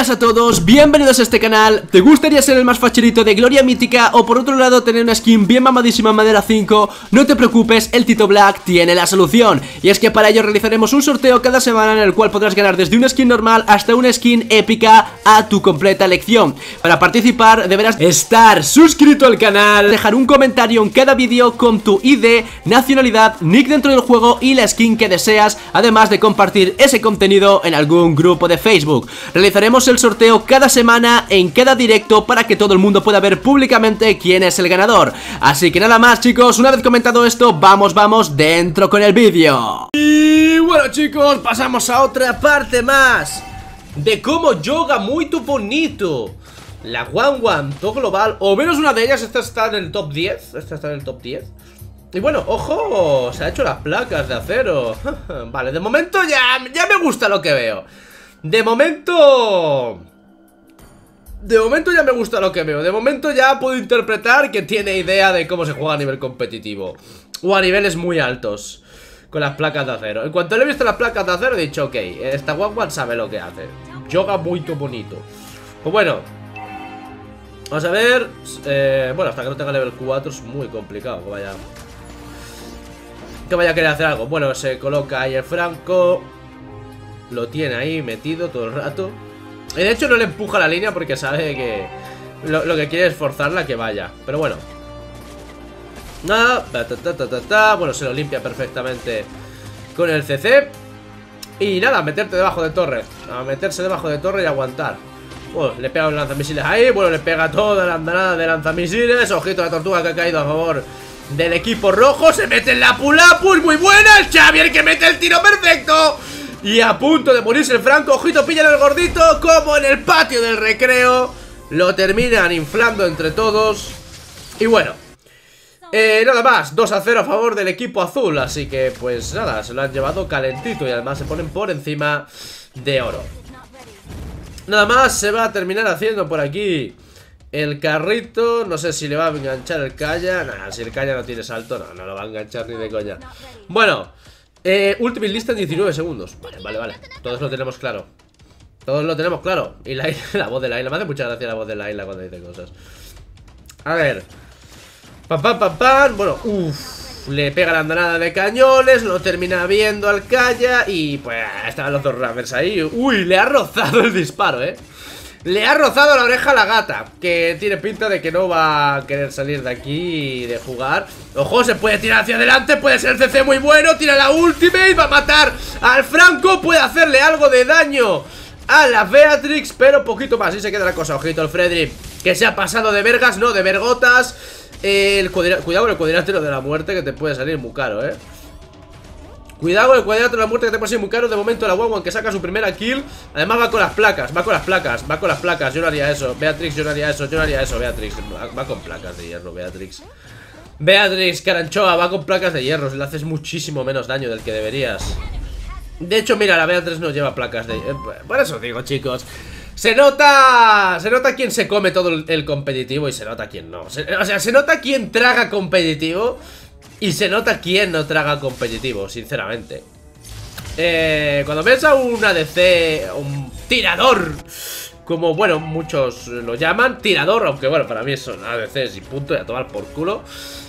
Buenas a todos, bienvenidos a este canal. ¿Te gustaría ser el más facherito de Gloria Mítica o por otro lado tener una skin bien mamadísima en madera 5? No te preocupes, el Tito Black tiene la solución. Y es que para ello realizaremos un sorteo cada semana en el cual podrás ganar desde una skin normal hasta una skin épica a tu completa elección. Para participar deberás estar suscrito al canal, dejar un comentario en cada vídeo con tu ID, nacionalidad, nick dentro del juego y la skin que deseas, además de compartir ese contenido en algún grupo de Facebook. Realizaremos el sorteo cada semana en cada directo para que todo el mundo pueda ver públicamente quién es el ganador. Así que nada más, chicos, una vez comentado esto, vamos dentro con el vídeo. Y bueno, chicos, pasamos a otra parte más de cómo yoga muy bonito la One todo global, o menos una de ellas. Esta está en el top 10. Esta está en el top 10. Y bueno, ojo, se ha hecho las placas de acero. Vale, de momento ya me gusta lo que veo. De momento ya me gusta lo que veo. De momento ya puedo interpretar que tiene idea de cómo se juega a nivel competitivo o a niveles muy altos con las placas de acero. En cuanto le he visto las placas de acero he dicho, ok, esta One sabe lo que hace. Yoga muy bonito. Pues bueno, vamos a ver. Bueno, hasta que no tenga level 4 es muy complicado que vaya a querer hacer algo. Bueno, se coloca ahí el Franco. Lo tiene ahí metido todo el rato. Y de hecho no le empuja la línea porque sabe que lo que quiere es forzarla que vaya. Pero bueno, nada. Bueno, se lo limpia perfectamente con el CC. Y nada, a meterte debajo de torre. A meterse debajo de torre y aguantar. Bueno, le pega un lanzamisiles ahí. Bueno, le pega toda la andanada de lanzamisiles. Ojito a la tortuga que ha caído a favor del equipo rojo. Se mete en la pull-up, muy buena. El Xavi, el que mete el tiro perfecto. Y a punto de morirse el Franco. Ojito, pillan el gordito. Como en el patio del recreo. Lo terminan inflando entre todos. Y bueno, nada más, 2-0 a favor del equipo azul. Así que pues nada, se lo han llevado calentito. Y además se ponen por encima de oro. Nada más, se va a terminar haciendo por aquí el carrito. No sé si le va a enganchar el Kaya. Nada, si el Kaya no tiene salto, no lo va a enganchar ni de coña. Bueno, Ultimate lista en 19 segundos. Vale. Todos lo tenemos claro. Y la voz de Laila. Me hace mucha gracia la voz de Laila cuando dice cosas. A ver. Pam. Bueno, le pega la andanada de cañones. Lo termina viendo al Kaya. Y pues estaban los dos Rammers ahí. Uy, le ha rozado el disparo, le ha rozado la oreja a la gata, que tiene pinta de que no va a querer salir de aquí y de jugar. Ojo, se puede tirar hacia adelante. Puede ser el CC muy bueno. Tira la ultimate, va a matar al Franco. Puede hacerle algo de daño a la Beatrix, pero poquito más. Así se queda la cosa. Ojito el Freddy, que se ha pasado de vergas, no de vergotas. Cuidado con el cuadrilátero de la muerte, que te puede salir muy caro, Cuidado con el cuadrilátero de la muerte, que te puede salir muy caro. De momento la One que saca su primera kill. Además va con las placas. Yo no haría eso, Beatrix, Beatrix. Va con placas de hierro, Beatrix. Caranchoa, va con placas de hierro. Le haces muchísimo menos daño del que deberías. De hecho, mira, la Beatrix no lleva placas de hierro. Por eso digo, chicos, se nota quién se come todo el competitivo y se nota quién no. O sea, se nota quién traga competitivo y se nota quién no traga competitivo, sinceramente. Cuando ves a un ADC, un tirador, como bueno, muchos lo llaman, tirador, aunque bueno, para mí son ADCs y punto, y a tomar por culo.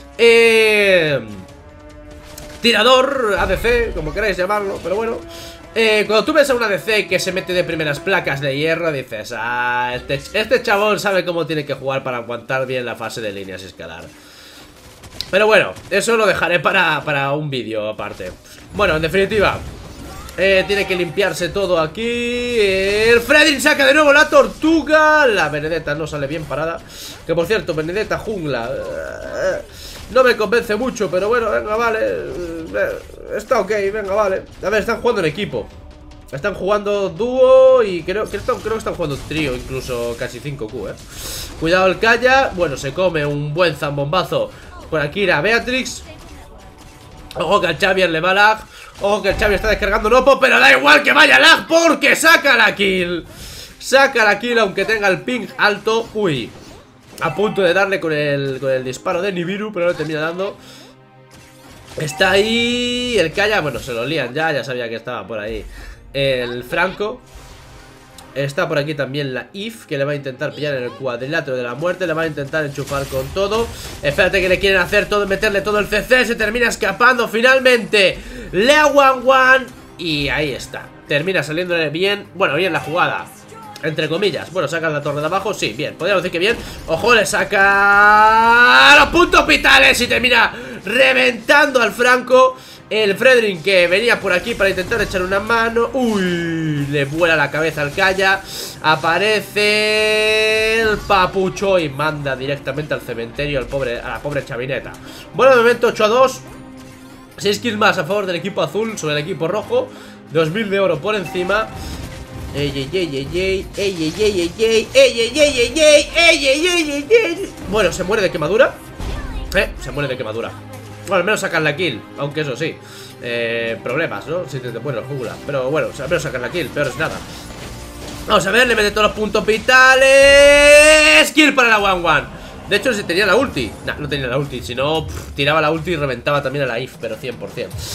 Tirador, ADC, como queráis llamarlo, pero bueno. Cuando tú ves a un ADC que se mete de primeras placas de hierro, dices, este chabón sabe cómo tiene que jugar para aguantar bien la fase de líneas y escalar. Pero bueno, eso lo dejaré para un vídeo aparte. Bueno, en definitiva, tiene que limpiarse todo aquí. El Freddy saca de nuevo la tortuga. La Benedetta no sale bien parada. Que por cierto, Benedetta jungla, no me convence mucho, pero bueno, venga, vale. Está ok, venga, vale. A ver, están jugando en equipo. Están jugando dúo y creo que están jugando trío, incluso casi 5Q, Cuidado el Kaya. Bueno, se come un buen zambombazo por aquí la Beatrix. Ojo que al Xavier le va lag. Ojo que el Xavi está descargando Nopo, pero da igual que vaya lag porque saca la kill. Aunque tenga el ping alto. Uy, a punto de darle con el disparo de Nibiru, pero no le termina dando. Está ahí el Kaya. Bueno, se lo lían ya sabía que estaba por ahí el Franco. Está por aquí también la If, que le va a intentar pillar en el cuadrilátero de la muerte. Le va a intentar enchufar con todo. Espérate que le quieren hacer todo, meterle todo el CC. Se termina escapando finalmente la One. Y ahí está, termina saliéndole bien. Bueno, bien la jugada, entre comillas. Bueno, saca la torre de abajo, sí, bien, podríamos decir que bien. Ojo, le saca los puntos vitales y termina reventando al Franco. El Fredrin, que venía por aquí para intentar echar una mano. Uy, le vuela la cabeza al Calla. Aparece el Papucho y manda directamente al cementerio a la pobre chavineta. Bueno, de momento 8-2. 6 kills más a favor del equipo azul sobre el equipo rojo. 2000 de oro por encima. Bueno, se muere de quemadura. Se muere de quemadura. Bueno, al menos sacan la kill. Aunque eso sí, problemas, ¿no? Si te muere el jungla. Pero bueno, al menos sacan la kill, peor es nada. Vamos a ver, le mete todos los puntos vitales. Kill para la One. De hecho, si tenía la ulti. Nah, no tenía la ulti. Si no, tiraba la ulti y reventaba también a la If. Pero 100%.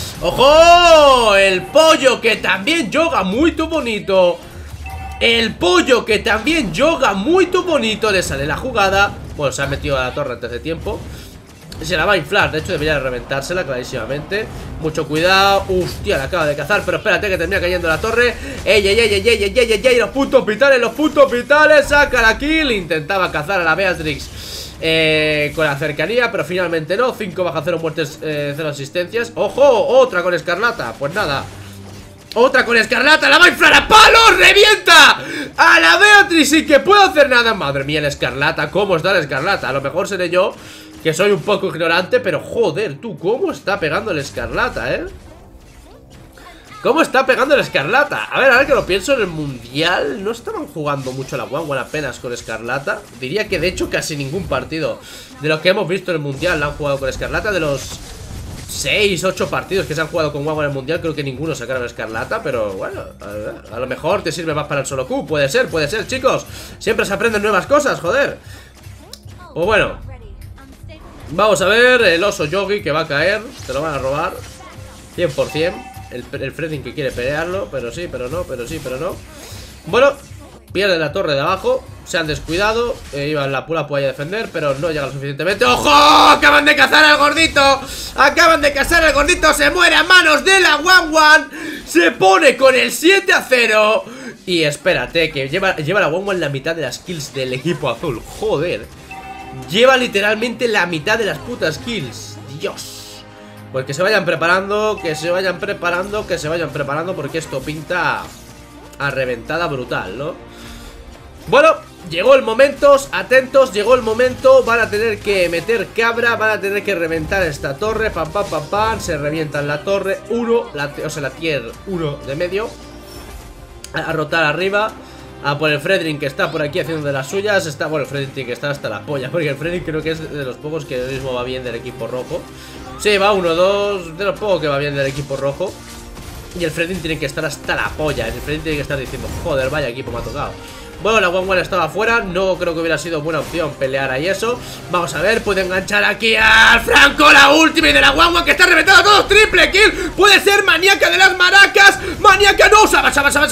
¡Ojo! El pollo que también yoga muy bonito. El pollo que también yoga muy bonito. Le sale la jugada. Bueno, se ha metido a la torre antes de tiempo. Se la va a inflar, de hecho debería reventársela clarísimamente. Mucho cuidado. Hostia, la acaba de cazar, pero espérate que termina cayendo la torre. ¡Ey! Los puntos vitales, saca la kill. Intentaba cazar a la Beatrix con la cercanía, pero finalmente no. 5 baja, 0 muertes, 0 asistencias. ¡Ojo! Otra con Escarlata, pues nada. Otra con Escarlata, la va a inflar a palos. ¡Revienta a la Beatrix sin que pueda hacer nada! Madre mía, la Escarlata, ¿cómo está la Escarlata? A lo mejor seré yo, que soy un poco ignorante, pero joder, tú, ¿cómo está pegando el Escarlata, ¿Cómo está pegando el Escarlata? A ver, ahora que lo pienso, en el Mundial no estaban jugando mucho la One apenas con Escarlata. Diría que de hecho casi ningún partido de los que hemos visto en el Mundial la han jugado con Escarlata. De los 6, 8 partidos que se han jugado con One en el Mundial, creo que ninguno sacaron Escarlata. Pero bueno, a lo mejor te sirve más para el solo Q. Puede ser, chicos. Siempre se aprenden nuevas cosas, joder. Pues bueno, vamos a ver el oso Yogi que va a caer. Te lo van a robar 100%. El Fredin que quiere pelearlo, pero sí, pero no, pero sí, pero no. Bueno, pierde la torre de abajo. Se han descuidado, iban la pura puede defender, pero no llega lo suficientemente. ¡Ojo! Acaban de cazar al gordito. Acaban de cazar al gordito. Se muere a manos de la One. Se pone con el 7-0. Y espérate, que lleva la One la mitad de las kills del equipo azul. Joder, lleva literalmente la mitad de las putas kills. Dios. Pues que se vayan preparando, porque esto pinta a reventada brutal, ¿no? Bueno, llegó el momento, atentos, llegó el momento. Van a tener que meter cabra, van a tener que reventar esta torre. Pam, pam, pam, pam, se revientan la torre 1, la tier 1 de medio. A rotar arriba. A por el Fredrin que está por aquí haciendo de las suyas. Bueno, el Fredrin tiene que estar hasta la polla, porque el Fredrin creo que es de los pocos que ahora mismo va bien del equipo rojo. Sí, va 1-2, de los pocos que va bien del equipo rojo. Y el Fredrin tiene que estar hasta la polla. El Fredrin tiene que estar diciendo, joder, vaya equipo me ha tocado. Bueno, la One estaba afuera. No creo que hubiera sido buena opción pelear ahí eso. Vamos a ver, puede enganchar aquí al Franco. La última de la One que está reventando a todos. Triple kill, puede ser Maníaca de las maracas. Maníaca, no, Saba.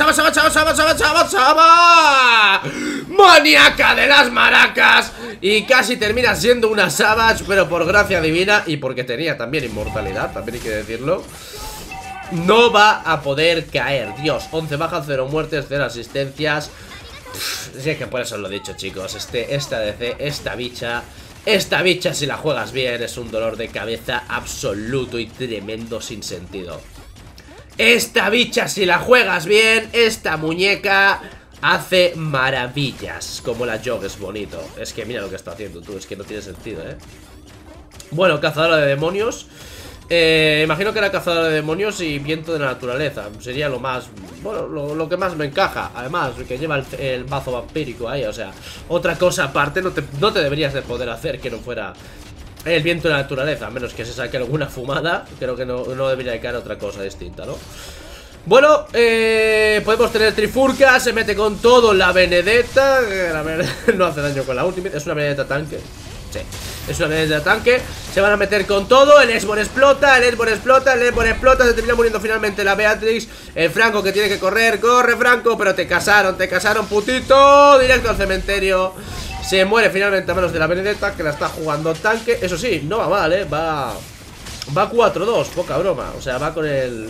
Maníaca de las maracas. Y casi termina siendo una Savage, pero por gracia divina y porque tenía también inmortalidad, también hay que decirlo, no va a poder caer. Dios, 11 bajas, 0 muertes, 0 asistencias. Si es que por eso lo he dicho, chicos. Esta DC, esta bicha, si la juegas bien, es un dolor de cabeza absoluto y tremendo sin sentido. Esta bicha, si la juegas bien, esta muñeca hace maravillas. Como la Jog es bonito. Es que mira lo que está haciendo tú, es que no tiene sentido, Bueno, cazadora de demonios. Imagino que era cazadora de demonios y viento de la naturaleza. Sería lo más, bueno, lo que más me encaja. Además, que lleva el mazo vampírico ahí. O sea, otra cosa aparte no te deberías de poder hacer que no fuera el viento de la naturaleza. A menos que se saque alguna fumada. Creo que no debería de caer otra cosa distinta, ¿no? Bueno, podemos tener trifurca. Se mete con todo la Benedetta. La Benedetta no hace daño con la ultimate. Es una Benedetta tanque. Sí. Es una benedetta de tanque. Se van a meter con todo. El Esbor explota, el Esbor explota, el Esbor explota. Se termina muriendo finalmente la Beatrix. El Franco que tiene que correr. Corre, Franco, pero te casaron, putito. Directo al cementerio. Se muere finalmente a manos de la benedetta, que la está jugando tanque. Eso sí, no va mal, va 4-2, poca broma. O sea, va con el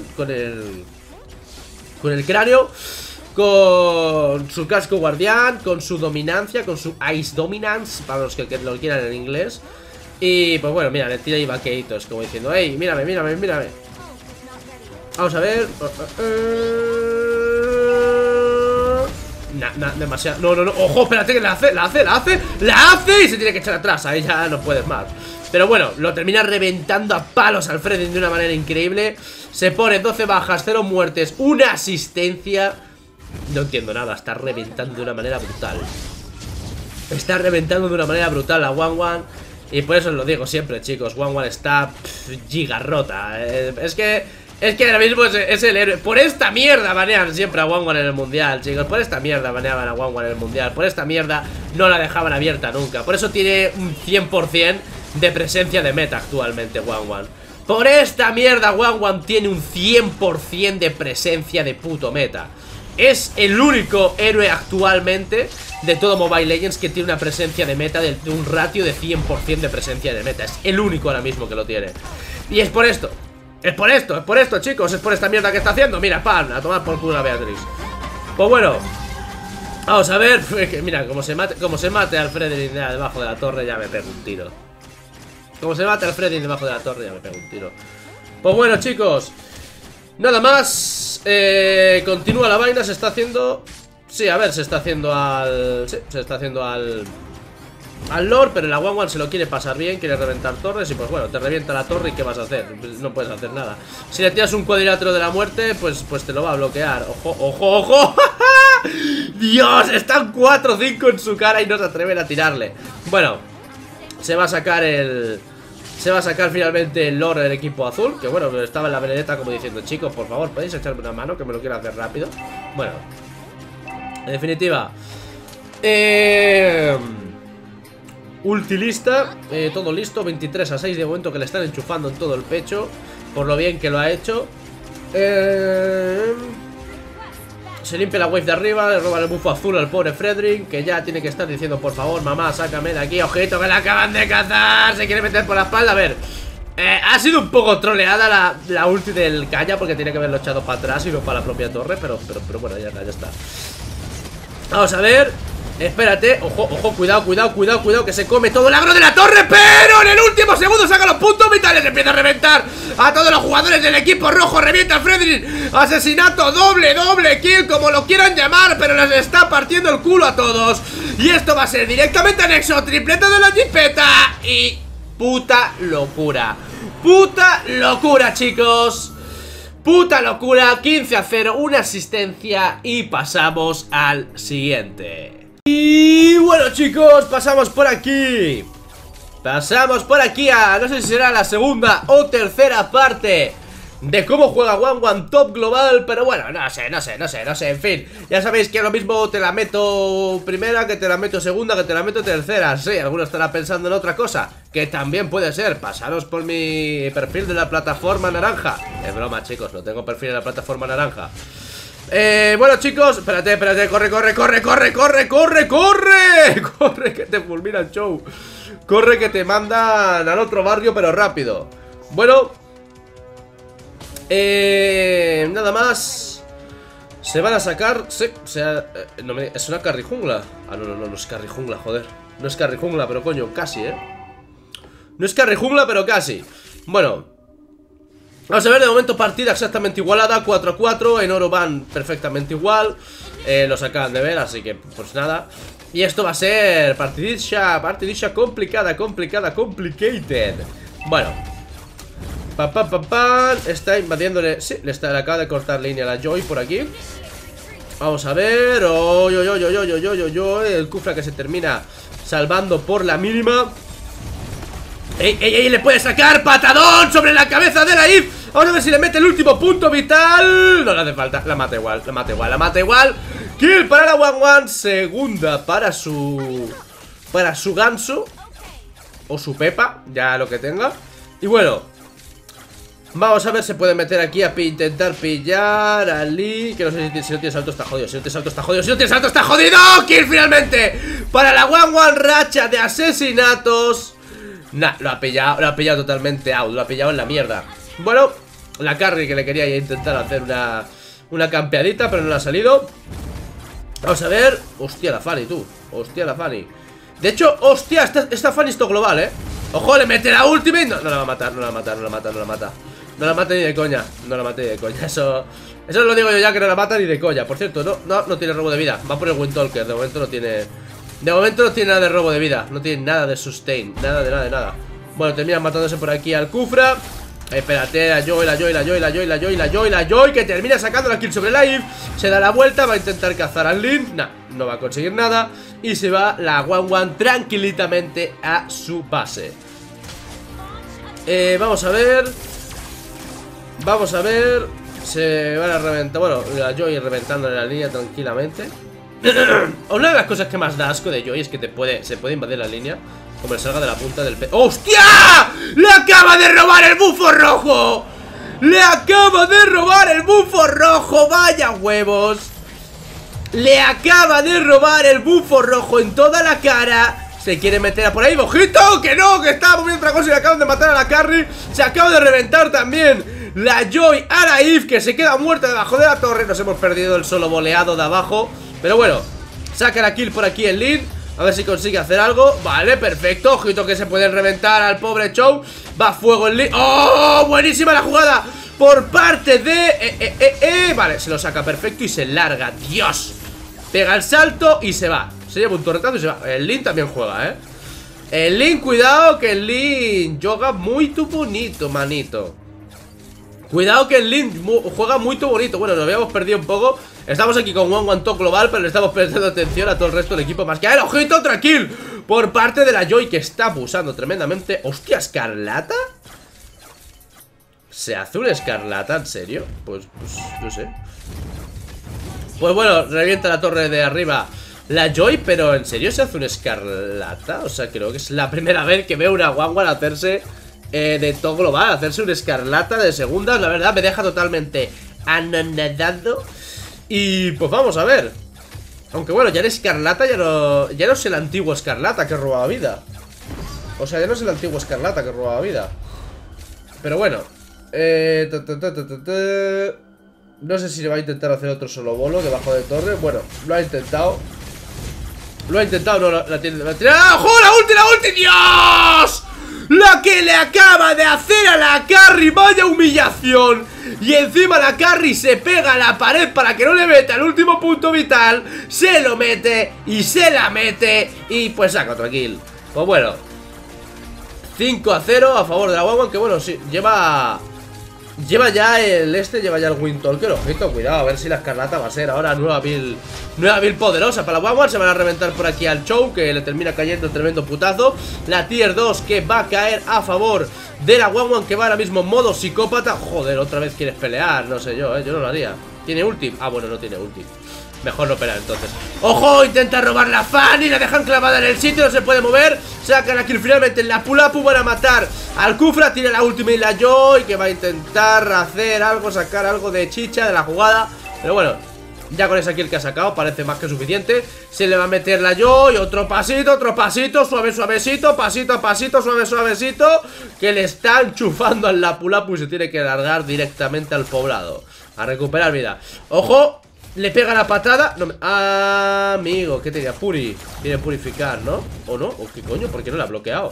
cráneo, con su casco guardián, con su dominancia, con su Ice Dominance, para los que lo quieran en inglés. Y pues bueno, mira, le tira ahí vaqueitos, como diciendo, hey, mírame. Vamos a ver. Demasiado. No, ojo, espérate que la hace y se tiene que echar atrás. Ahí ya no puedes más. Pero bueno, lo termina reventando a palos al Freddy de una manera increíble. Se pone 12 bajas, 0 muertes, 1 asistencia. No entiendo nada, está reventando de una manera brutal. Está reventando de una manera brutal a Wangwan. Y por eso os lo digo siempre, chicos, Wangwan está gigarrota. Es que ahora mismo es el héroe. Por esta mierda banean siempre a Wangwan en el mundial, chicos. Por esta mierda baneaban a Wangwan en el mundial. Por esta mierda no la dejaban abierta nunca. Por eso tiene un 100% de presencia de meta actualmente Wangwan. Por esta mierda Wangwan tiene un 100% de presencia de puto meta. Es el único héroe actualmente de todo Mobile Legends que tiene una presencia de meta de un ratio de 100% de presencia de meta. Es el único ahora mismo que lo tiene. Y es por esto, chicos. Es por esta mierda que está haciendo. Mira, pan, a tomar por culo la Beatrix. Pues bueno, vamos a ver. Mira, como se mate al Freddy debajo de la torre, ya me pego un tiro. Como se mate al Freddy debajo de la torre, ya me pego un tiro. Pues bueno, chicos, nada más. Continúa la vaina, se está haciendo. Sí, a ver, se está haciendo al. Sí, se está haciendo al Lord, pero la Wangwan se lo quiere pasar bien, quiere reventar torres. Y pues bueno, te revienta la torre y ¿qué vas a hacer? No puedes hacer nada. Si le tiras un cuadrilátero de la muerte, pues te lo va a bloquear. ¡Ojo! Dios, están 4 o 5 en su cara y no se atreven a tirarle. Bueno, se va a sacar finalmente el Lord del equipo azul. Que bueno, estaba en la benedetta como diciendo, chicos, por favor, ¿podéis echarme una mano? Que me lo quiero hacer rápido. Bueno, en definitiva, ultilista, todo listo, 23-6 de momento, que le están enchufando en todo el pecho, por lo bien que lo ha hecho. Se limpia la wave de arriba, le roba el buffo azul al pobre Frederick, que ya tiene que estar diciendo, por favor, mamá, sácame de aquí, ojito, que la acaban de cazar, se quiere meter por la espalda. A ver, ha sido un poco troleada la ulti del Kaya, porque tiene que haberlo echado para atrás y no para la propia torre, pero bueno, ya está. Vamos a ver. Espérate, ojo, cuidado, que se come todo el agro de la torre. Pero en el último segundo saca los puntos vitales. Empieza a reventar a todos los jugadores del equipo rojo. Revienta a Frederick. Asesinato, doble kill, como lo quieran llamar, pero les está partiendo el culo a todos. Y esto va a ser directamente anexo. Tripleta de la jipeta. Y puta locura, chicos. Puta locura, 15-0, una asistencia y pasamos al siguiente. Y bueno, chicos, pasamos por aquí a, no sé si será la segunda o tercera parte de cómo juega Wangwan Top Global, pero bueno, no sé, en fin. Ya sabéis que lo mismo te la meto primera, que te la meto segunda, que te la meto tercera. Sí, alguno estará pensando en otra cosa, que también puede ser. Pasaros por mi perfil de la plataforma naranja. Es broma, chicos, no tengo perfil en la plataforma naranja. Bueno, chicos, espérate, corre, que te fulmina el show. Corre, que te mandan al otro barrio, pero rápido. Bueno, nada más. Se van a sacar. Sí, o sea, no es una carrijungla. Ah, no es carrijungla, joder. No es carrijungla, pero coño, casi, no es carrijungla, pero casi. Bueno, vamos a ver, de momento partida exactamente igualada, 4-4, en oro van perfectamente igual. Los acaban de ver, así que pues nada. Y esto va a ser partidilla complicada, complicated. Bueno, está invadiéndole. Sí, le acaba de cortar línea a la Joy por aquí. Vamos a ver. El Kufra que se termina salvando por la mínima. ¡Ey! Le puede sacar patadón sobre la cabeza de la Eve. Vamos a ver si le mete el último punto vital. No le hace falta, la mata igual. Kill para la Wangwan. Segunda para su ganso. o su pepa, ya lo que tenga. Y bueno, vamos a ver, se puede meter aquí a intentar pillar a Lee. Que no sé si no tiene salto está jodido. Si no tiene salto está jodido. Si no tiene salto está jodido. Kill finalmente para la 1-1 racha de asesinatos. Nah, lo ha pillado totalmente out. Lo ha pillado en la mierda. Bueno, la carry que le quería intentar hacer una campeadita, pero no le ha salido. Vamos a ver. Hostia la Fanny, tú. Hostia la Fanny. De hecho, hostia, esta Fanny es todo global, Ojo, le mete la ultimate. No la va a matar, no la mata. No la mata ni de coña. No la mata ni de coña. Eso lo digo yo ya, que no la mata ni de coña. Por cierto, no tiene robo de vida. Va por el Windtalker. De momento no tiene nada de robo de vida. No tiene nada de sustain. Nada. Bueno, termina matándose por aquí al Kufra. Espérate, la Joy, que termina sacando la kill sobre Live. Se da la vuelta, va a intentar cazar al Lin. Nah, no va a conseguir nada. Y se va la 1-1 tranquilitamente a su base. Vamos a ver. Se van a reventar. Bueno, la Joy reventándole la línea tranquilamente. Una de las cosas que más da asco de Joy es que se puede invadir la línea como le salga de la punta del pe... ¡Hostia! ¡Le acaba de robar el bufo rojo! ¡Vaya huevos! Le acaba de robar el bufo rojo en toda la cara. Se quiere meter a por ahí, ¡ojito! ¡Que no! Que estaba moviendo otra cosa y le acaban de matar a la carry. Se acaba de reventar también la Joy a la Eve, que se queda muerta debajo de la torre. Nos hemos perdido el solo boleado de abajo. Pero bueno, saca la kill por aquí el Lead. A ver si consigue hacer algo. Vale, perfecto. Ojito que se pueden reventar al pobre Chow. Va a fuego el Lead. ¡Oh! Buenísima la jugada por parte de... Vale, se lo saca perfecto y se larga. ¡Dios! Pega el salto y se va. Se lleva un torretazo y se va. El Lin también juega, El Lin, cuidado que el Lin juega muy bonito, manito. Cuidado que el Lin juega muy bonito. Bueno, nos habíamos perdido un poco. Estamos aquí con 1-1 top global, pero le estamos prestando atención a todo el resto del equipo más que a él. ¡Ojito! Otra kill por parte de la Joy, que está abusando tremendamente. ¡Hostia, escarlata! ¿Se hace una escarlata? ¿En serio? Pues no sé. Pues bueno, revienta la torre de arriba la Joy, pero ¿en serio se hace una escarlata? O sea, creo que es la primera vez que veo una 1-1 hacerse de todo global, hacerse una escarlata de segundas. La verdad me deja totalmente anonadado. Y pues vamos a ver. Aunque bueno, ya el escarlata ya no es el antiguo escarlata que robaba vida. O sea, ya no es el antiguo escarlata que robaba vida. Pero bueno, no sé si le va a intentar hacer otro solo bolo debajo de torre. Bueno, lo ha intentado. No, la tiene. ¡Ojo! ¡La ulti! ¡Dios! La que le acaba de hacer a la carry. ¡Vaya humillación! Y encima la carry se pega a la pared para que no le meta el último punto vital. Se lo mete y se la mete. Y pues saca otra kill. Pues bueno, 5-0 a favor de la 1-1. Que bueno, sí, lleva ya lleva ya el Windtalker. Ojito, cuidado, a ver si la escarlata va a ser ahora nueva build poderosa para la 1-1. Se van a reventar por aquí al Chow, que le termina cayendo un tremendo putazo. La tier 2 que va a caer a favor de la 1-1, que va ahora mismo en modo psicópata. Joder, otra vez quieres pelear, no sé yo, yo no lo haría. ¿Tiene ulti? Ah, bueno, no tiene ulti. Mejor no pelear entonces. ¡Ojo! Intenta robar la Fanny. La dejan clavada en el sitio. No se puede mover. Saca la kill finalmente en la Pulapu. Van a matar al Kufra. Tiene la ultimate y la Joy, que va a intentar hacer algo, sacar algo de chicha de la jugada. Pero bueno, ya con esa kill que ha sacado parece más que suficiente. Se le va a meter la Joy. Otro pasito, suavecito. Pasito a pasito, suavecito. Que le están chufando en la Pulapu y se tiene que largar directamente al poblado a recuperar vida. ¡Ojo! Le pega la patada. No me... amigo, ¿qué tenía? Quiere purificar, ¿no? ¿O no? ¿O qué coño? ¿Por qué no la ha bloqueado?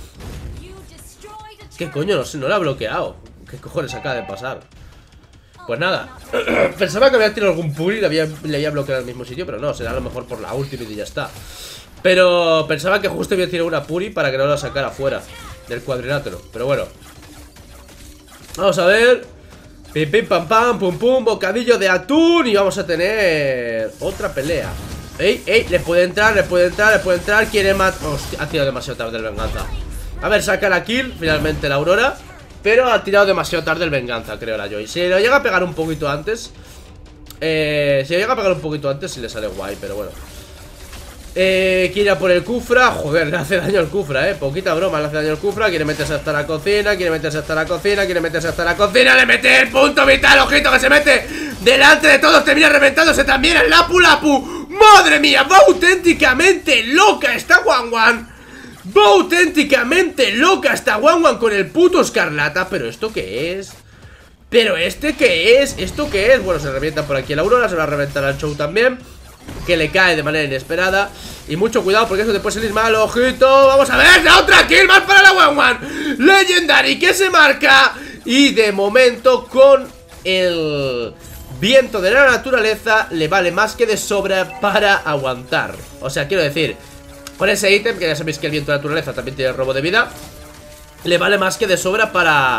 ¿Qué coño? No sé, no la ha bloqueado. ¿Qué cojones acaba de pasar? Pues nada. Pensaba que había tirado algún puri y le había bloqueado en el mismo sitio, pero no, será a lo mejor por la ultimate y ya está. Pero pensaba que justo había tirado una puri para que no la sacara fuera del cuadrilátero. Pero bueno, vamos a ver. Pim, pim, pam, pam, pum, pum, bocadillo de atún. Y vamos a tener otra pelea. Ey, le puede entrar. Quiere matar. Hostia, ha tirado demasiado tarde el venganza. A ver, saca la kill, finalmente la Aurora. Pero ha tirado demasiado tarde el venganza, creo, la Joy. Si lo llega a pegar un poquito antes, si le sale guay, pero bueno. Quiere ir a por el Kufra. Joder, le hace daño al Kufra, poquita broma, le hace daño al Kufra. Quiere meterse hasta la cocina, quiere meterse hasta la cocina, quiere meterse hasta la cocina. Le mete el punto vital, ojito que se mete delante de todos, termina reventándose también el Lapu Lapu. ¡Madre mía! Va auténticamente loca esta Wanwan. Va auténticamente loca esta Wanwan con el puto Escarlata. ¿Pero esto qué es? ¿Pero este qué es? ¿Esto qué es? Bueno, se revienta por aquí la Aurora, se va a reventar al Show también, que le cae de manera inesperada. Y mucho cuidado porque eso te puede salir mal, ojito. Vamos a ver, la otra kill más para la Wanwan Legendary que se marca. Y de momento con el viento de la naturaleza le vale más que de sobra para aguantar. O sea, quiero decir, con ese ítem, que ya sabéis que el viento de la naturaleza también tiene robo de vida, le vale más que de sobra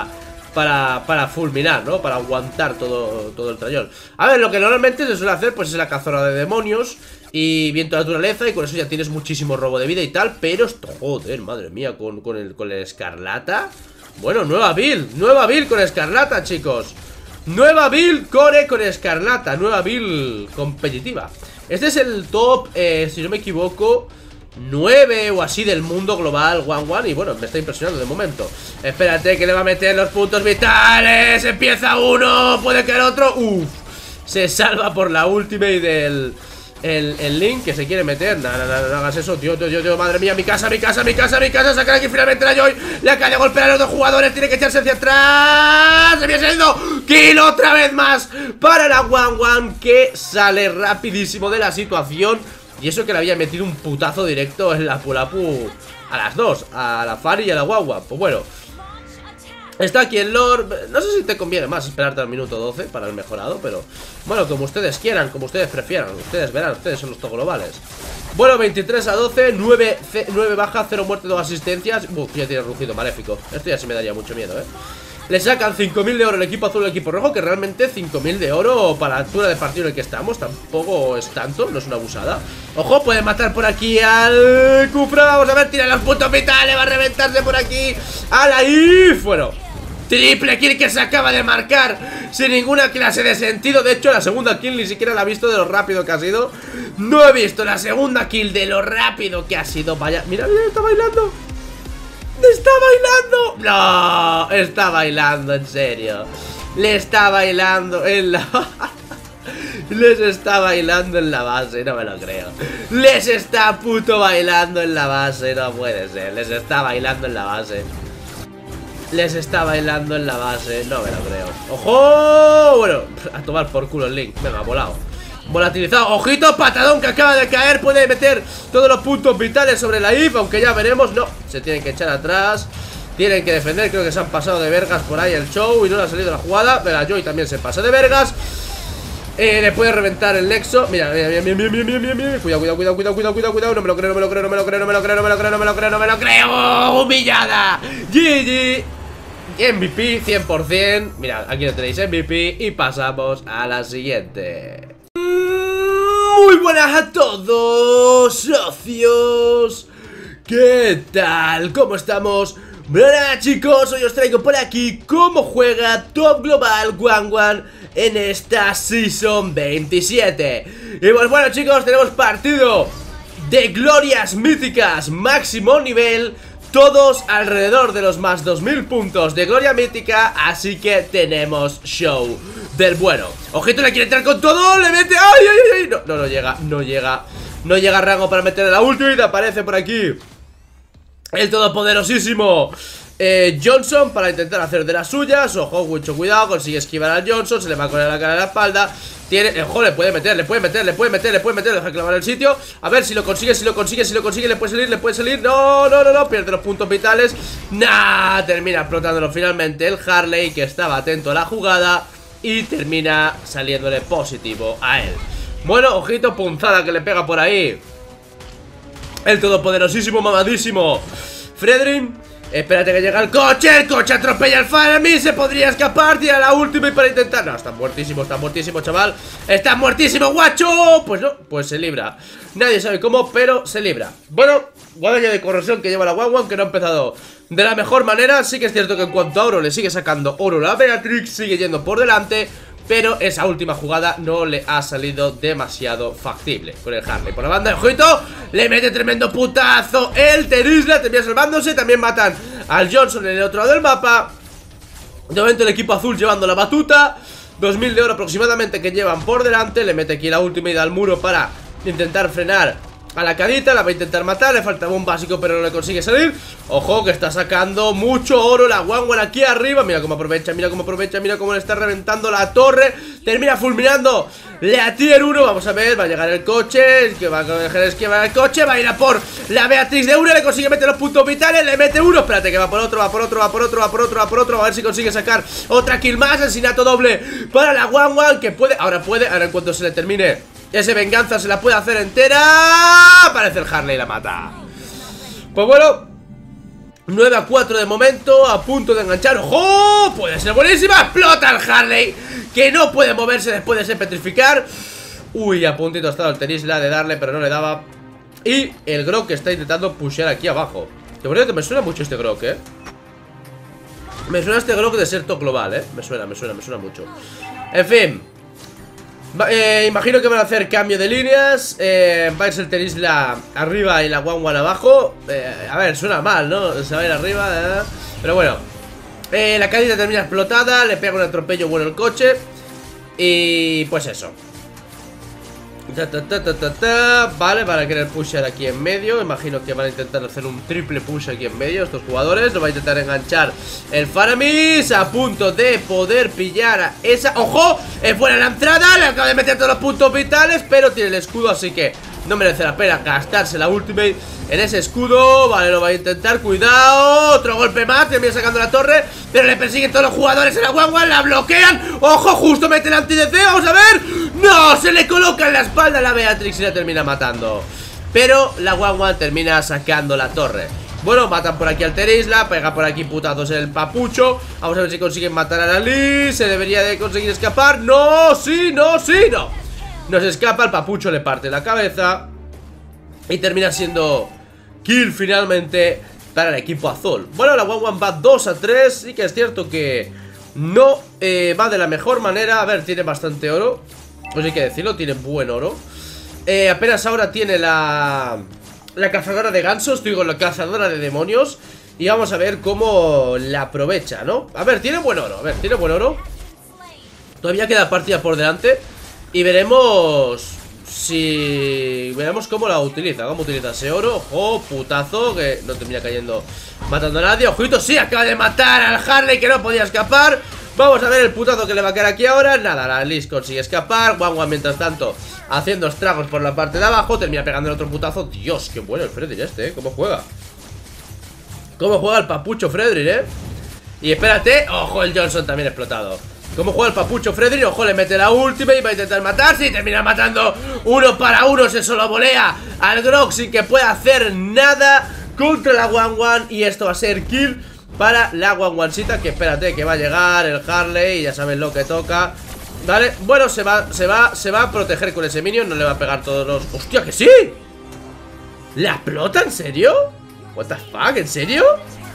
para fulminar, ¿no? Para aguantar todo el trayón. A ver, lo que normalmente se suele hacer pues es la cazadora de demonios y viento de naturaleza, y con eso ya tienes muchísimo robo de vida y tal. Pero esto, joder, madre mía, con el Escarlata. Bueno, nueva build con Escarlata, chicos. Nueva build con Escarlata, nueva build competitiva. Este es el top, si no me equivoco, 9 o así del mundo global Wanwan. Y bueno, me está impresionando de momento. Espérate que le va a meter los puntos vitales. Empieza uno, puede que el otro. Uff, se salva por la ultimate del el Link, que se quiere meter. No hagas eso, tío, madre mía, mi casa. Sacar aquí finalmente la Joy. Le acaba de golpear a los dos jugadores, tiene que echarse hacia atrás. Se viene saliendo kill otra vez más para la Wanwan, que sale rapidísimo de la situación. Y eso que le había metido un putazo directo en la Pulapu a las dos, a la Fari y a la Wanwan. Pues bueno, está aquí el Lord. No sé si te conviene más esperarte al minuto 12 para el mejorado, pero bueno, como ustedes quieran, como ustedes prefieran. Ustedes verán, ustedes son los globales. Bueno, 23-12, 9 bajas, 0 muertes, 2 asistencias. Ya tiene rugido maléfico. Esto ya sí me daría mucho miedo, Le sacan 5.000 de oro el equipo azul y el equipo rojo, que realmente 5.000 de oro para la altura del partido en el que estamos tampoco es tanto, no es una abusada. Ojo, puede matar por aquí al Kufra. Vamos a ver, tira los puntos vitales, va a reventarse por aquí a la IF. Bueno, triple kill que se acaba de marcar sin ninguna clase de sentido. De hecho, la segunda kill ni siquiera la he visto de lo rápido que ha sido. No he visto la segunda kill de lo rápido que ha sido. Vaya, mira, está bailando. ¡Está bailando! No, está bailando, en serio. Le está bailando en la... Les está bailando en la base, no me lo creo. Les está puto bailando en la base, no puede ser. Les está bailando en la base. Les está bailando en la base, no me lo creo. ¡Ojo! Bueno, a tomar por culo el Link. Venga, volado. Volatilizado, ojito, patadón que acaba de caer. Puede meter todos los puntos vitales sobre la IF, aunque ya veremos. No, se tienen que echar atrás. Tienen que defender, creo que se han pasado de vergas por ahí el Show y no le ha salido la jugada. La Joy también se pasa de vergas. Le puede reventar el Nexo. Mira, cuidado. No me lo creo. Humillada. GG. MVP 100%. Mira, aquí lo tenéis, MVP. Y pasamos a la siguiente. Muy buenas a todos, socios. ¿Qué tal? ¿Cómo estamos? Bueno, chicos, hoy os traigo por aquí cómo juega Top Global Wanwan en esta Season 27. Y pues bueno, chicos, tenemos partido de glorias míticas máximo nivel, todos alrededor de los más 2000 puntos de gloria mítica. Así que tenemos show del bueno. Ojito, le quiere entrar con todo, le mete. ¡Ay! No llega a rango para meterle la ulti. Y aparece por aquí el todopoderosísimo Johnson para intentar hacer de las suyas. Ojo, mucho cuidado, consigue esquivar al Johnson. Se le va a poner la cara en la espalda. Tiene, ojo, le puede meter, deja clavar el sitio. A ver si lo consigue, le puede salir. No, pierde los puntos vitales. Termina explotándolo finalmente el Harley, que estaba atento a la jugada, y termina saliéndole positivo a él. Bueno, ojito, punzada que le pega por ahí el todopoderosísimo, mamadísimo Fredrin. Espérate que llega el coche atropella al Farmi, se podría escapar, tira la última y para intentar... No, está muertísimo, chaval. Está muertísimo, guacho. Pues no, pues se libra. Nadie sabe cómo, pero se libra. Bueno, guadaña de corrosión que lleva la Wanwan, que no ha empezado de la mejor manera. Sí que es cierto que en cuanto a oro le sigue sacando oro la Beatrix, sigue yendo por delante, pero esa última jugada no le ha salido demasiado factible con el Harley. Por la banda de ojito, le mete tremendo putazo el Terizla, termina salvándose. También matan al Johnson en el otro lado del mapa. De momento el equipo azul llevando la batuta. 2000 de oro aproximadamente que llevan por delante. Le mete aquí la ultimate al muro para intentar frenar a la cadita. La va a intentar matar, le faltaba un básico pero no le consigue salir. Ojo que está sacando mucho oro la Wanwan aquí arriba. Mira cómo aprovecha, mira cómo aprovecha, mira cómo le está reventando la torre. Termina fulminando la tier 1. Vamos a ver, va a llegar el coche. Que va a coger esquiva el coche. Va a ir a por la Beatrix de 1. Le consigue meter los puntos vitales. Le mete uno. Espérate que va por otro, va por otro, va por otro, va por otro, va por otro. A ver si consigue sacar otra kill más. Asesinato doble para la Wanwan. Que puede, ahora en cuanto se le termine ese venganza se la puede hacer entera. Aparece el Harley y la mata. Pues bueno, 9-4 de momento, a punto de enganchar. ¡Ojo! Puede ser buenísima. Explota el Harley, que no puede moverse después de ese petrificar. Uy, a puntito ha estado el Terizla de darle, pero no le daba. Y el Grok que está intentando pushear aquí abajo. De verdad que me suena mucho este Grok, Me suena este Grok de ser top global, Me suena mucho. En fin, imagino que van a hacer cambio de líneas. Va a irse el Terizla arriba y la Wanwan abajo. A ver, suena mal, ¿no? Se va a ir arriba, pero bueno, la cadita termina explotada. Le pega un atropello bueno el coche. Y pues eso. Vale, van a querer pushear aquí en medio. Imagino que van a intentar hacer un triple push aquí en medio estos jugadores. Lo va a intentar enganchar el Faramis. A punto de poder pillar a esa. ¡Ojo! Es buena la entrada. Le acaba de meter todos los puntos vitales, pero tiene el escudo, así que no merece la pena gastarse la ultimate en ese escudo. Vale, lo va a intentar, cuidado. Otro golpe más, termina sacando la torre, pero le persiguen todos los jugadores en la Wanwan. La bloquean, ojo, justo mete el anti-DC. Vamos a ver, no, se le coloca en la espalda a la Beatrix y la termina matando. Pero la Wanwan termina sacando la torre. Bueno, matan por aquí al Terizla, pega por aquí putazos el papucho. Vamos a ver si consiguen matar a la Lee. Se debería de conseguir escapar. No, sí, no, sí, no. No se escapa, el papucho le parte la cabeza. Y termina siendo kill finalmente para el equipo azul. Bueno, la Wanwan va 2-3. Sí que es cierto que no va de la mejor manera. A ver, tiene bastante oro, pues hay que decirlo, tiene buen oro. Apenas ahora tiene la cazadora de gansos, digo, la cazadora de demonios. Y vamos a ver cómo la aprovecha, ¿no? A ver, tiene buen oro, tiene buen oro. Todavía queda partida por delante. Y veremos cómo la utiliza. Cómo utiliza ese oro. Ojo, putazo, que no termina cayendo, matando a nadie. Ojito, sí, acaba de matar al Harley, que no podía escapar. Vamos a ver el putazo que le va a caer aquí ahora. Nada, la Liz consigue escapar. Wanwan mientras tanto haciendo estragos por la parte de abajo. Termina pegando el otro putazo. Dios, qué bueno el Fredrik este, ¿Cómo juega? ¿Cómo juega el papucho Fredrik, Y espérate, ojo, el Johnson también explotado. ¿Cómo juega el papucho Fredrik? Ojo, le mete la última y va a intentar matarse. Y termina matando uno para uno. Se solo volea al Grok sin que pueda hacer nada contra la Wanwan. Y esto va a ser kill para la Wanwancita. Que espérate, que va a llegar el Harley. Y ya saben lo que toca. Vale, bueno, se va a proteger con ese minion. No le va a pegar todos los... ¡Hostia, que sí! ¿La explota? ¿En serio? ¿What the fuck? ¿En serio?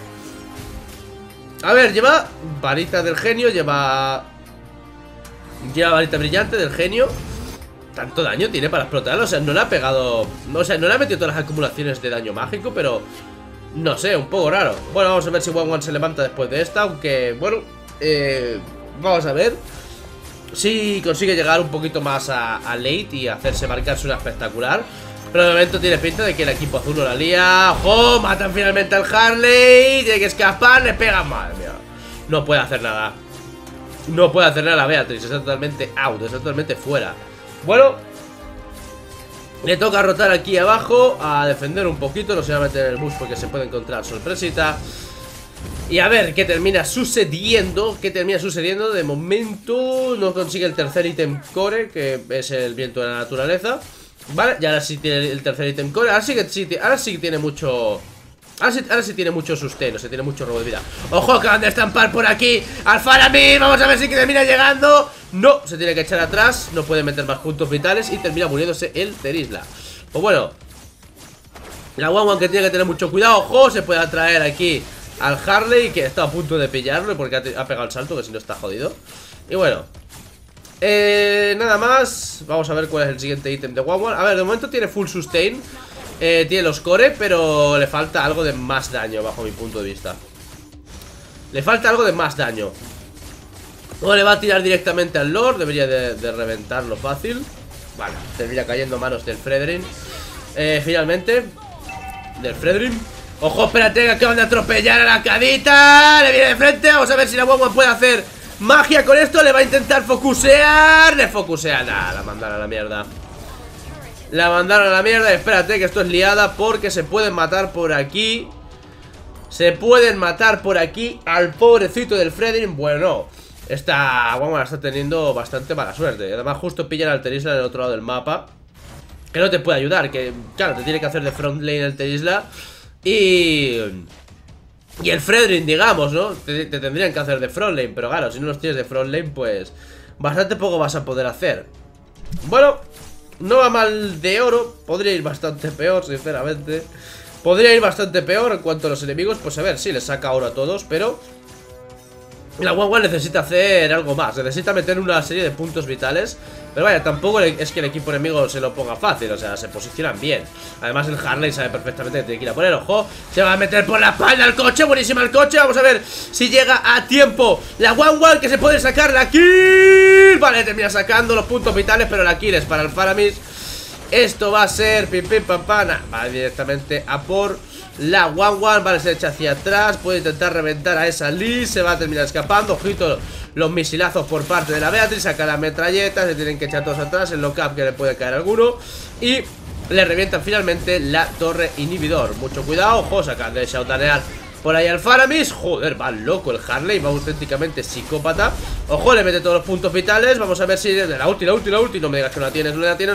A ver, lleva varita del genio, lleva varita brillante del genio. ¿Tanto daño tiene para explotarlo? O sea, no le ha pegado... O sea, no le ha metido todas las acumulaciones de daño mágico, pero... No sé, un poco raro. Bueno, vamos a ver si Wanwan se levanta después de esta. Aunque, bueno, vamos a ver si consigue llegar un poquito más a late y hacerse marcarse una espectacular. Pero de momento tiene pinta de que el equipo azul no la lía. ¡Ojo! Matan finalmente al Harley. Tiene que escapar, le pegan. Madre mía, no puede hacer nada. No puede hacer nada la Beatrix. Está totalmente out, está totalmente fuera. Bueno, le toca rotar aquí abajo a defender un poquito. No se va a meter en el bush porque se puede encontrar sorpresita. Y a ver qué termina sucediendo. De momento no consigue el tercer ítem core, que es el viento de la naturaleza. Vale, y ahora sí tiene el tercer ítem core. Ahora sí que tiene mucho... Ahora sí tiene mucho sustento, se tiene mucho robo de vida. ¡Ojo! Acaban de estampar por aquí al Faramir. Vamos a ver si termina llegando. No, se tiene que echar atrás. No puede meter más puntos vitales y termina muriéndose el Terizla. Pues bueno, la Wanwan que tiene que tener mucho cuidado. ¡Ojo! Se puede atraer aquí al Harley, que está a punto de pillarlo porque ha pegado el salto, que si no está jodido. Y bueno, Nada más. Vamos a ver cuál es el siguiente ítem de One One. A ver, de momento tiene full sustain. Tiene los core, pero le falta algo de más daño, bajo mi punto de vista. Le falta algo de más daño. O le va a tirar directamente al Lord. Debería de reventarlo fácil. Vale, termina cayendo en manos del Fredrin. Finalmente del Fredrin. Ojo, espérate, que acaban de atropellar a la cadita. Le viene de frente, vamos a ver si la One One puede hacer magia con esto. Le va a intentar focusear. Le focusea, nada, la mandaron a la mierda. La mandaron a la mierda. Espérate, que esto es liada, porque se pueden matar por aquí. Se pueden matar por aquí al pobrecito del Fredrin. Bueno, esta One One está teniendo bastante mala suerte. Además justo pillan al Terisla en el otro lado del mapa, que no te puede ayudar, que claro, te tiene que hacer de front lane el Terisla. Y el Fredrin, digamos, ¿no? Te tendrían que hacer de front lane, pero claro, si no los tienes de front lane, pues bastante poco vas a poder hacer. Bueno, no va mal de oro. Podría ir bastante peor, sinceramente. Podría ir bastante peor en cuanto a los enemigos. Pues a ver, sí, le saca oro a todos, pero la One One necesita hacer algo más. Necesita meter una serie de puntos vitales. Pero vaya, tampoco es que el equipo enemigo se lo ponga fácil. O sea, se posicionan bien. Además el Harley sabe perfectamente que tiene que ir a poner. Ojo, se va a meter por la espalda el coche. Buenísima el coche, vamos a ver si llega a tiempo la One One, que se puede sacar la kill. Vale, termina sacando los puntos vitales, pero la kill es para el Faramis. Esto va a ser pim pim pam pam. Va directamente a por la One One. Vale, se echa hacia atrás. Puede intentar reventar a esa Lee. Se va a terminar escapando. Ojito los misilazos por parte de la Beatriz. Saca la metralleta. Se tienen que echar todos atrás. El lock-up que le puede caer a alguno. Y le revientan finalmente la torre inhibidor. Mucho cuidado. Ojo, sacan de shoutonear por ahí al Faramis. Joder, va loco el Harley. Va auténticamente psicópata. Ojo, le mete todos los puntos vitales. Vamos a ver si la ulti. No me digas que no la tienes. No la tiene.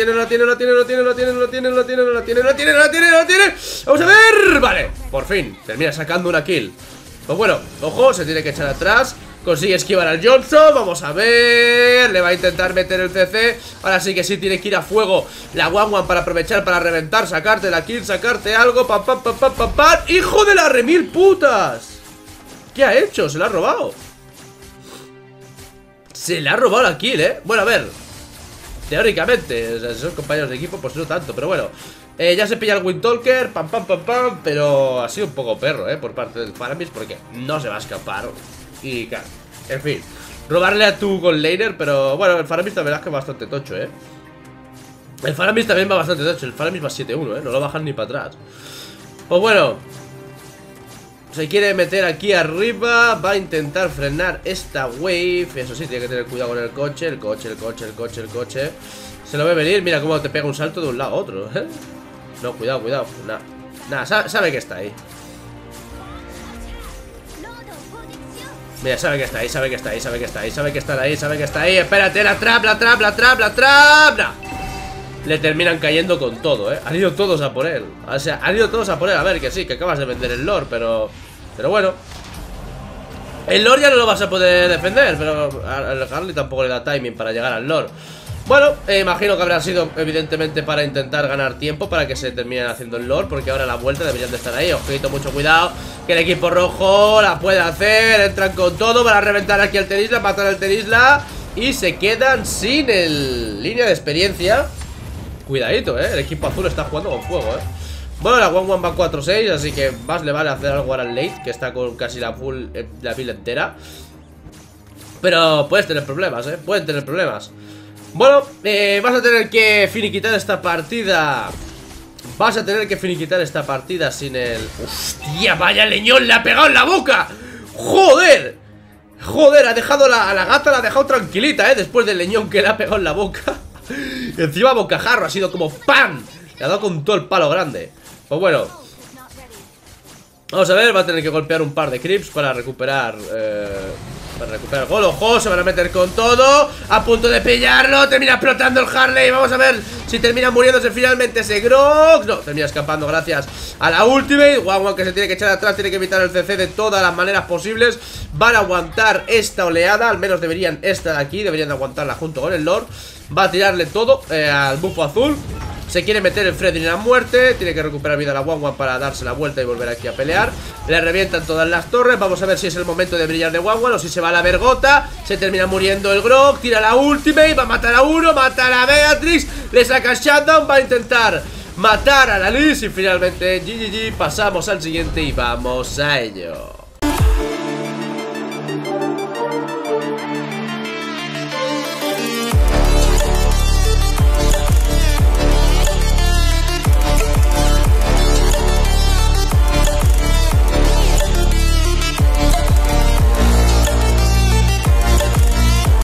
Vamos a ver. Vale, por fin termina sacando una kill. Pues bueno, ojo, se tiene que echar atrás. Consigue esquivar al Johnson. Vamos a ver. Le va a intentar meter el CC. Ahora sí que sí tiene que ir a fuego la One One para aprovechar, para reventar, sacarte la kill, sacarte algo. Pam, pam, pam, pam, pam, pam. ¡Hijo de la remil putas! ¿Qué ha hecho? Se la ha robado. Se le ha robado la kill, Bueno, a ver, teóricamente, o sea, si son compañeros de equipo, pues no tanto, pero bueno. Ya se pilla el Windtalker, pam, pam, pam, pam. Pero ha sido un poco perro, por parte del Faramis, porque no se va a escapar. Y claro, en fin, robarle a tu Gold Laner. Pero bueno, el Faramis la verdad es que va bastante tocho, El Faramis también va bastante tocho. El Faramis va 7-1, no lo bajan ni para atrás. Pues bueno, se quiere meter aquí arriba. Va a intentar frenar esta wave. Eso sí, tiene que tener cuidado con el coche. El coche. Se lo ve venir, mira cómo te pega un salto de un lado a otro, No, cuidado. Nada, sabe que está ahí. Mira, sabe que está ahí, sabe que está ahí. Espérate, la trap. Le terminan cayendo con todo, Han ido todos a por él. O sea, han ido todos a por él. A ver, que sí, que acabas de vender el Lord, pero bueno, el Lord ya no lo vas a poder defender, pero al Harley tampoco le da timing para llegar al Lord. Bueno, imagino que habrá sido evidentemente para intentar ganar tiempo, para que se terminen haciendo el Lord, porque ahora a la vuelta deberían de estar ahí. Ojito, mucho cuidado, que el equipo rojo la puede hacer. Entran con todo para reventar aquí al Terisla, matar al Terisla, y se quedan sin el línea de experiencia. Cuidadito, el equipo azul está jugando con fuego, Bueno, la One One va 4-6, así que más le vale hacer algo ahora al late, que está con casi la full, la pila entera. Pero puedes tener problemas, pueden tener problemas. Bueno, vas a tener que finiquitar esta partida. Sin el... ¡Hostia, vaya leñón! ¡Le ha pegado en la boca! ¡Joder! Ha dejado a la gata, la ha dejado tranquilita, después del leñón que le ha pegado en la boca. Encima bocajarro, ha sido como ¡pam! Le ha dado con todo el palo grande. Pues bueno, vamos a ver, va a tener que golpear un par de creeps para recuperar el gol. Ojo, se van a meter con todo. A punto de pillarlo, termina explotando el Harley. Vamos a ver si termina muriéndose finalmente ese Grog. No, termina escapando gracias a la ultimate. One One que se tiene que echar atrás, tiene que evitar el CC de todas las maneras posibles. Van a aguantar esta oleada, al menos deberían estar aquí, deberían aguantarla junto con el Lord. Va a tirarle todo al bufo azul. Se quiere meter el Freddy en la muerte. Tiene que recuperar vida a la Wanwan para darse la vuelta y volver aquí a pelear. Le revientan todas las torres. Vamos a ver si es el momento de brillar de Wanwan o si se va a la vergota. Se termina muriendo el Grog. Tira la ultimate. Va a matar a uno. Mata a Beatrix. Le saca shutdown. Va a intentar matar a la Liz. Y finalmente GGG. Pasamos al siguiente y vamos a ello.